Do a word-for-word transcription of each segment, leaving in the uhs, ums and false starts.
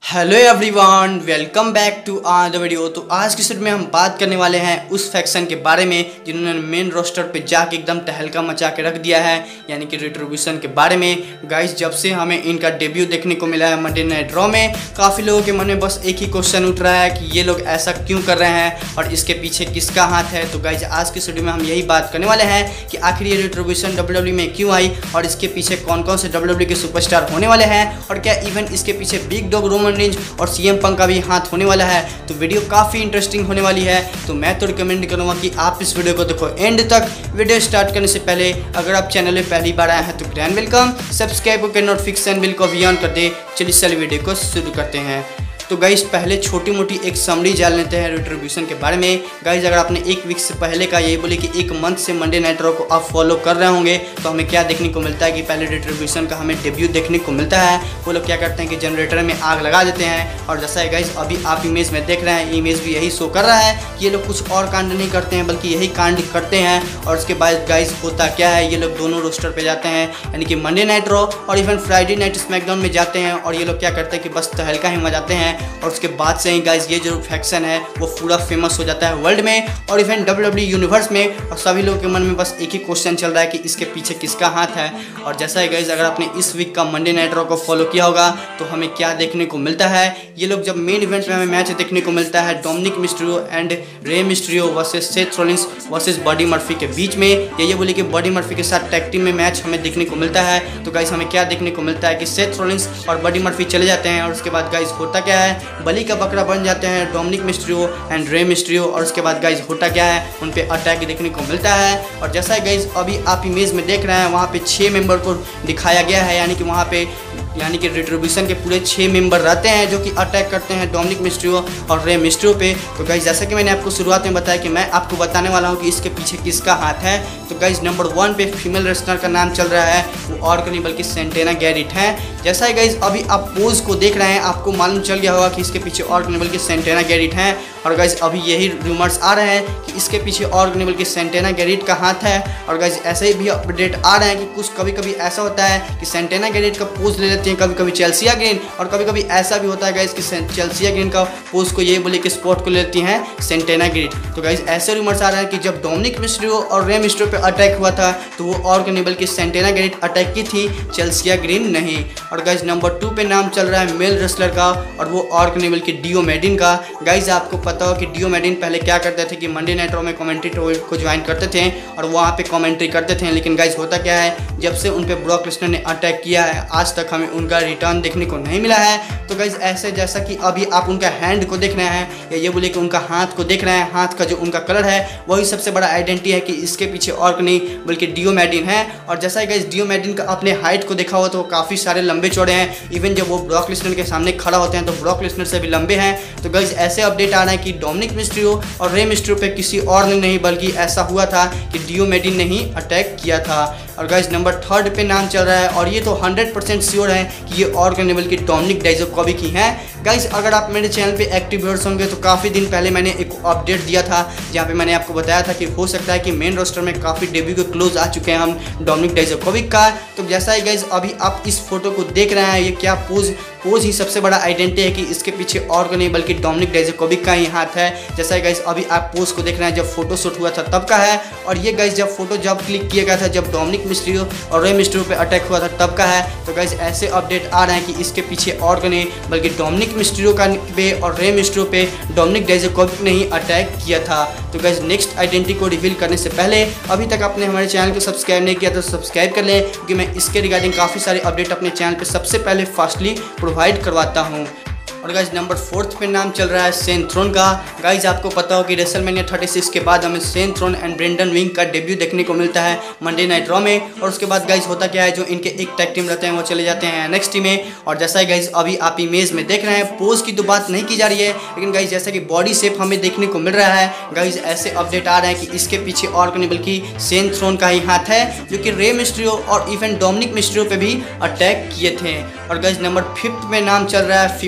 Hello everyone, welcome back to another video. तो आज की वीडियो में हम बात करने वाले हैं उस फैक्शन के बारे में जिन्होंने मेन रोस्टर पे जाके एकदम तहलका मचा के रख दिया है, यानी कि रिट्रीब्यूशन के बारे में। गाइस, जब से हमें इनका डेब्यू देखने को मिला है मंडे नाइट रॉ में, काफ़ी लोगों के मन में बस एक ही क्वेश्चन उठ रहा है कि ये लोग ऐसा क्यों कर रहे हैं और इसके पीछे किसका हाथ है। तो गाइस, आज की वीडियो में हम यही बात करने वाले हैं कि आखिर ये रिट्रीब्यूशन डब्ल्यू डब्ल्यू में क्यों आई और इसके पीछे कौन कौन से डब्ल्यू डब्ल्यू के सुपरस्टार होने वाले हैं और क्या इवन इसके पीछे बिग डॉग रोमन रेंज और सीएम पंक का भी हाथ होने वाला है। तो वीडियो काफ़ी इंटरेस्टिंग होने वाली है, तो मैं तो रिकमेंड करूंगा कि आप इस वीडियो को देखो एंड तक। वीडियो स्टार्ट करने से पहले अगर आप चैनल में पहली बार आए हैं तो ग्रैंड वेलकम, सब्सक्राइब करके नोटिफिकेशन बिल को भी ऑन कर दे। चलिए चलिए वीडियो को शुरू करते हैं। तो गाइस, पहले छोटी मोटी एक समरी जान लेते हैं रिट्रीब्यूशन के बारे में। गाइस, अगर आपने एक वीक से पहले का यही बोले कि एक मंथ से मंडे नाइट रॉ को आप फॉलो कर रहे होंगे, तो हमें क्या देखने को मिलता है कि पहले रिट्रीब्यूशन का हमें डेब्यू देखने को मिलता है। वो लोग क्या करते हैं कि जनरेटर में आग लगा देते हैं, और जैसा है गाइस अभी आप इमेज में देख रहे हैं, इमेज भी यही शो कर रहा है कि ये लोग कुछ और कांड नहीं करते हैं बल्कि यही कांड करते हैं। और उसके बाद गाइस होता क्या है, ये लोग दोनों रोस्टर पर जाते हैं, यानी कि मंडे नाइट रॉ और इवन फ्राइडे नाइट स्मैकडाउन में जाते हैं, और ये लोग क्या करते हैं कि बस तहलका ही मचाते हैं। और उसके बाद से ही गाइस ये जो फैक्शन है वो पूरा फेमस हो जाता है वर्ल्ड में और इवन डब्ल्यू डब्ल्यू यूनिवर्स में, और सभी लोगों के मन में बस एक ही क्वेश्चन चल रहा है कि इसके पीछे किसका हाथ है। और जैसा है गाइस, अगर आपने इस वीक का मंडे नाइट रॉ को फॉलो किया होगा तो हमें क्या देखने को मिलता है। ये लोग जब मेन इवेंट में हमें मैच देखने को मिलता है Dominik Mysterio and Rey Mysterio versus Seth Rollins versus Buddy Murphy के बीच में, ये ये बोले कि बडी मर्फी के साथ टैग टीम में मैच हमें देखने को मिलता है। तो गाइस हमें क्या देखने को मिलता है कि सेथ रॉलिंस और बडी मर्फी चले जाते हैं, और उसके बाद गाइस होता क्या है, बली का बकरा बन जाते हैं Dominik Mysterio and Rey Mysterio, और उसके बाद गाइस होता क्या है, उन पे अटैक देखने को मिलता है। और जैसा है गाइस अभी आप इमेज में देख रहे हैं, वहाँ पे छः मेंबर को दिखाया गया है, यानी कि वहाँ पे यानी कि रिट्रीब्यूशन के पूरे छः मेंबर रहते हैं जो कि अटैक करते हैं डोमिनिक मिस्टीरियो और रे मिस्टीरियो पे। तो गाइस, जैसा कि मैंने आपको शुरुआत में बताया कि मैं आपको बताने वाला हूँ कि इसके पीछे किसका हाथ है। तो गाइस, नंबर वन पे फीमेल रेसलर का नाम चल रहा है, वो और नहीं बल्कि सेंटेना गैरिट है। जैसा है गाइस अभी आप पोज को देख रहे हैं, आपको मालूम चल गया होगा कि इसके पीछे और नहीं बल्कि सेंटेना गैरिट है। और गाइस अभी यही रूमर्स आ रहे हैं कि इसके पीछे और नहीं बल्कि सेंटेना गैरिट का हाथ है। और गाइस ऐसे ही भी अपडेट आ रहे हैं कि कुछ कभी कभी ऐसा होता है कि सेंटेना गैरिट का पोज ले लेते हैं, कभी कभी चेल्सिया ग्रीन, और कभी कभी ऐसा भी होता है गाइस कि चेल्सिया ग्रीन का पोज को ये बोले कि स्पॉट को ले लेती हैं सेंटेना गैरिट। तो गाइस ऐसे रूमर्स आ रहे हैं कि जब डोमिनिक मिस्टीरियो और रे मिस्टीरियो पे अटैक हुआ था तो वो और नहीं बल्कि सेंटेना गैरिट अटैक की थी, चेल्सिया ग्रीन नहीं। और गाइस नंबर टू पे नाम चल रहा है मेल रेसलर का, और वो और नहीं बल्कि डियो मेडिन का। गाइस आपको पता हो कि डियो मेडिन पहले क्या करते थे कि मंडे नाइट रॉ में कमेंट्री को ज्वाइन करते थे और वहाँ पे कमेंट्री करते थे, लेकिन गाइस होता क्या है, जब से उन पे ब्रॉक लेसनर ने अटैक किया है आज तक हमें उनका रिटर्न देखने को नहीं मिला है। तो गाइस ऐसे जैसा कि अभी आप उनका हैंड को देख रहे हैं, या ये बोले कि उनका हाथ को देख रहे हैं, हाथ का जो उनका कलर है वही सबसे बड़ा आइडेंटिटी है कि इसके पीछे और नहीं बल्कि डियो मेडिन है। और जैसा गाइस डियो मेडिन का अपने हाइट को देखा हो तो काफ़ी सारे लंबे चौड़े हैं, इवन जब वो ब्रॉक लेसनर के सामने खड़ा होते हैं तो ब्रॉक लेसनर से भी लंबे हैं। तो गाइस ऐसे अपडेट आ रहा है कि डोमिनिक मिस्टीरियो और रे मिस्टीरियो पे किसी और ने नहीं बल्कि ऐसा हुआ था कि डियो मेडिन ने ही अटैक किया था। और गाइस नंबर थर्ड पे नाम चल रहा है, और ये तो हंड्रेड परसेंट श्योर है कि ये और बल्कि डोमिनिक डाइजाकोविक ही हैं। गाइस अगर आप मेरे चैनल पे एक्टिव व्यूअर्स होंगे तो काफ़ी दिन पहले मैंने एक अपडेट दिया था जहाँ पे मैंने आपको बताया था कि हो सकता है कि मेन रोस्टर में काफ़ी डेब्यू के क्लोज आ चुके हैं हम डोमिनिक डाइजाकोविक का। तो जैसा ही गाइस अभी आप इस फोटो को देख रहे हैं, ये क्या पोज पोज ही सबसे बड़ा आइडेंटिटी है कि इसके पीछे और नहीं बल्कि डोमिनिक डाइजाकोविक का ही हाथ है। जैसा ही गाइस अभी आप पोज को देख रहे हैं, जब फोटो शूट हुआ था तब का है, और ये गाइस जब फोटो जब क्लिक किया गया था जब डोमिनिक मिस्टीरियो और रे मिस्टीरियो पे अटैक हुआ था तब का है। तो गाइस ऐसे अपडेट आ रहे हैं कि इसके पीछे और नहीं बल्कि डोमिनिक मिस्टीरियो का पे और रे मिस्टीरियो पे डोमिनिक डाइजाकोविक ने ही अटैक किया था। तो गाइस नेक्स्ट आइडेंटिटी को रिवील करने से पहले अभी तक आपने हमारे चैनल को सब्सक्राइब नहीं किया तो सब्सक्राइब कर लें, क्योंकि मैं इसके रिगार्डिंग काफ़ी सारे अपडेट अपने चैनल पे सबसे पहले फास्टली प्रोवाइड करवाता हूँ। और गाइस नंबर फोर्थ पे नाम चल रहा है सेन थ्रोन का। गाइस आपको पता हो कि रेसलमेनिया छत्तीस के बाद हमें Shane Thorne and Brendan Vink का डेब्यू देखने को मिलता है मंडे नाइट रॉ में, और उसके बाद गाइस होता क्या है, जो इनके एक टैग टीम रहते हैं वो चले जाते हैं एनएक्सटी में। और जैसा ही गाइस अभी आप इमेज में देख रहे हैं, पोज की तो बात नहीं की जा रही है, लेकिन गाइस जैसा कि बॉडी शेप हमें देखने को मिल रहा है, गाइस ऐसे अपडेट आ रहे हैं कि इसके पीछे और नहीं बल्कि सेन थ्रोन का ही हाथ है, जो कि रे मिस्टीरियो और इवन डोमिनिक मिस्टीरियो पे भी अटैक किए थे। और गाइस नंबर फिफ्थ में नाम चल रहा है फीमेल रेसलर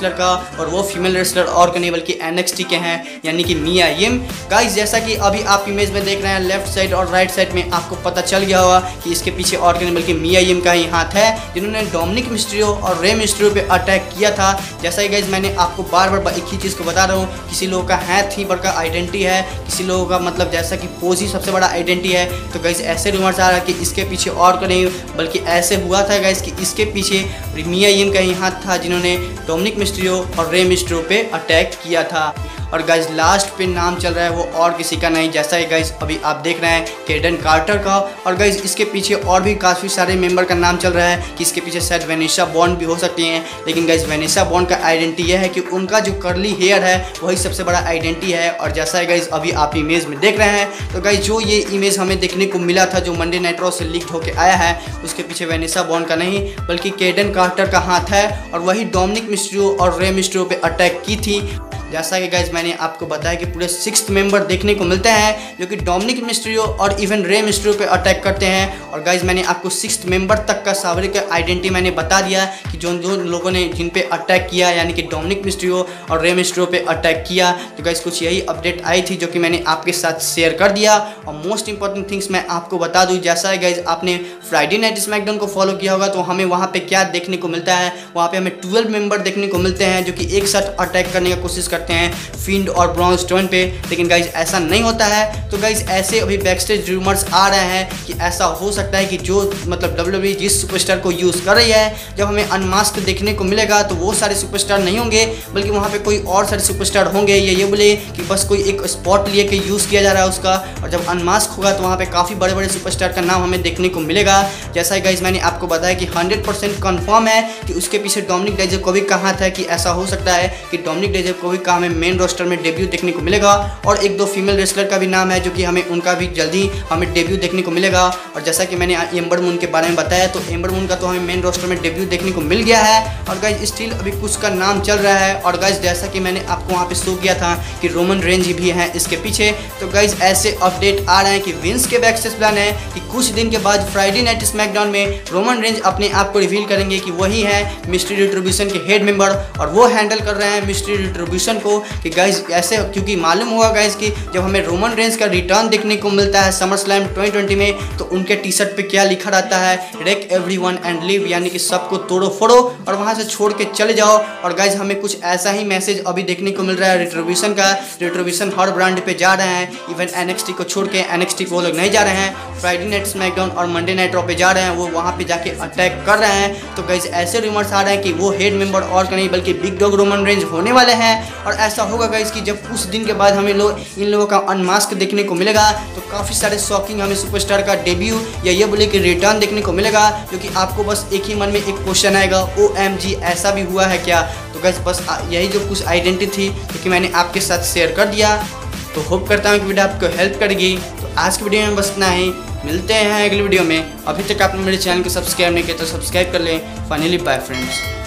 रेसलर का, और वो फीमेल रेसलर और का नहीं बल्कि एनएक्सटी के हैं, यानी कि मिया यिम। गाइस जैसा कि अभी आप इमेज में देख रहे हैं, लेफ्ट साइड और राइट साइड में आपको पता चल गया होगा कि इसके पीछे और का नहीं बल्कि मिया यिम का ही हाथ है, जिन्होंने डोमिनिक मिस्टीरियो और रे मिस्टीरियो पे अटैक किया था। जैसा कि गाइस मैंने आपको बार बार एक ही चीज़ को बता रहा हूँ, किसी लोगों का हाथ ही बड़का आइडेंटिटी है, किसी लोगों का मतलब जैसा कि पोज ही सबसे बड़ा आइडेंटिटी है। तो गाइस ऐसे रूमर्स आ रहा है कि इसके पीछे और का नहीं बल्कि ऐसे हुआ था गाइस कि इसके पीछे मिया यिम का ही हाथ था, जिन्होंने डोमिनिक मिस्टीरियो और रे मिस्टीरियो पे अटैक किया था। और गाइस लास्ट पे नाम चल रहा है वो और किसी का नहीं, जैसा कि गाइस अभी आप देख रहे हैं केडन कार्टर का। और गाइस इसके पीछे और भी काफ़ी सारे मेंबर का नाम चल रहा है कि इसके पीछे शायद वेनेसा बॉन्ड भी हो सकती हैं, लेकिन गाइस वेनेसा बॉन्ड का आइडेंटिटी यह है कि उनका जो कर्ली हेयर है वही सबसे बड़ा आइडेंटिटी है। और जैसा है गाइस अभी आप इमेज में देख रहे हैं, तो गाइस जो ये इमेज हमें देखने को मिला था जो मंडे नाइट रॉ से लीक होकर आया है, उसके पीछे वेनेसा बॉन्ड का नहीं बल्कि केडन कार्टर का हाथ है, और वही डोमिनिक मिस्टीरियो और रे मिस्टीरियो पे अटैक की थी। जैसा कि गाइज मैंने आपको बताया कि पूरे सिक्स्थ मेंबर देखने को मिलते हैं जो कि डोमिनिक मिस्टीरियो और इवन रे मिस्टीरियो पे अटैक करते हैं। और गाइज मैंने आपको सिक्स्थ मेंबर तक का सारे का आइडेंटिटी मैंने बता दिया कि जो जो लोगों ने जिन पे अटैक किया, यानी कि डोमिनिक मिस्टीरियो और रे मिस्टीरियो पे अटैक किया। तो गाइज कुछ यही अपडेट आई थी जो कि मैंने आपके साथ शेयर कर दिया। और मोस्ट इंपॉर्टेंट थिंग्स मैं आपको बता दूँ, जैसा है गाइज आपने फ्राइडे नाइट स्मैकडाउन को फॉलो किया होगा तो हमें वहाँ पे क्या देखने को मिलता है, वहाँ पे हमें ट्वेल्व मेंबर देखने को मिलते हैं जो कि एक साथ अटैक करने की कोशिश करते हैं फिंड और ब्रॉन स्ट्रोमैन पे। लेकिन गाइज ऐसा नहीं होता है। तो गाइज ऐसे अभी बैकस्टेज रूमर्स आ रहे हैं कि ऐसा हो सकता है कि जो मतलब डब्ल्यूडब्ल्यूई जिस सुपरस्टार को यूज़ कर रही है, जब हमें अनमास्क देखने को मिलेगा तो वो सारे सुपरस्टार नहीं होंगे, बल्कि वहाँ पे कोई और सारे सुपरस्टार होंगे। ये ये बोले कि बस कोई एक स्पॉट लिए के यूज़ किया जा रहा है उसका, और जब अनमास्क होगा तो वहाँ पे काफ़ी बड़े बड़े सुपरस्टार का नाम हमें देखने को मिलेगा। जैसा गाइज मैंने आपको बताया कि हंड्रेड परसेंट कन्फर्म है कि उसके पीछे डोमिनिक डाइजाकोविक का हाथ है, कि ऐसा हो सकता है कि डोमिनिक डाइजाकोविक का हमें मेन रोस्टर में डेब्यू देखने को मिलेगा। और एक दो फीमेल रेसलर का भी नाम है जो कि हमें उनका भी जल्दी हमें डेब्यू देखने को मिलेगा। और जैसा कि मैंने एम्बर मून के बारे में बताया, तो एम्बर मून का तो हमें मेन रोस्टर में डेब्यू देखने को मिल गया है। और गाइज स्टिल अभी कुछ का नाम चल रहा है। और गाइज जैसा कि मैंने आपको वहाँ पे शो किया था कि रोमन रेंज भी हैं इसके पीछे। तो गाइज ऐसे अपडेट आ रहे हैं कि विंस के बैकस्टेज प्लान है कि कुछ दिन के बाद फ्राइडे नाइट स्मैकडाउन में रोमन रेंज अपने आप को रिवील करेंगे कि वही है मिस्ट्री रिट्रीब्यूशन के हेड मेंबर, और वो हैंडल कर रहे हैं मिस्ट्री रिट्रीब्यूशन को। कि गाइज ऐसे क्योंकि मालूम हुआ गाइज कि जब हमें रोमन रेंज का रिटर्न देखने को मिलता है समर स्लैम ट्वेंटी ट्वेंटी में, तो उनके टी शर्ट पे क्या लिखा रहता है, रेक एवरीवन एंड लिव, यानी कि सबको तोड़ो फोड़ो और वहां से छोड़ के चले जाओ। और गाइज हमें कुछ ऐसा ही मैसेज अभी देखने को मिल रहा है रिट्रीब्यूशन का। रिट्रीब्यूशन हर ब्रांड पे जा रहे हैं, इवन एनएक्सटी को छोड़ के, एनएक्सटी को वो लोग नहीं जा रहे हैं, फ्राइडे नाइट स्मैकडाउन और मंडे नाइट रॉ पे जा रहे हैं, वो वहाँ पे जाके अटैक कर रहे हैं। तो गाइज ऐसे रूमर्स आ रहे हैं कि वो हेड मेंबर और का नहीं बल्कि बिग डॉग रोमन रेंज होने वाले हैं। और ऐसा होगा गाइज कि जब कुछ दिन के बाद हमें लोग इन लोगों का अनमास्क देखने को मिलेगा, तो काफ़ी सारे शॉकिंग हमें सुपरस्टार का डेब्यू या ये बोले कि रिटर्न देखने को मिलेगा, जो कि आपको बस एक ही मन में एक क्वेश्चन आएगा, ओ एम जी ऐसा भी हुआ है क्या। तो गाइज बस यही जो कुछ आइडेंटिटी थी जो कि मैंने आपके साथ शेयर कर दिया। तो होप करता हूँ कि वीडियो आपको हेल्प करेगी। तो आज की वीडियो में बस इतना ही, मिलते हैं अगली वीडियो में। अभी तक आपने मेरे चैनल को सब्सक्राइब नहीं किया तो सब्सक्राइब कर लें। Finally bye friends.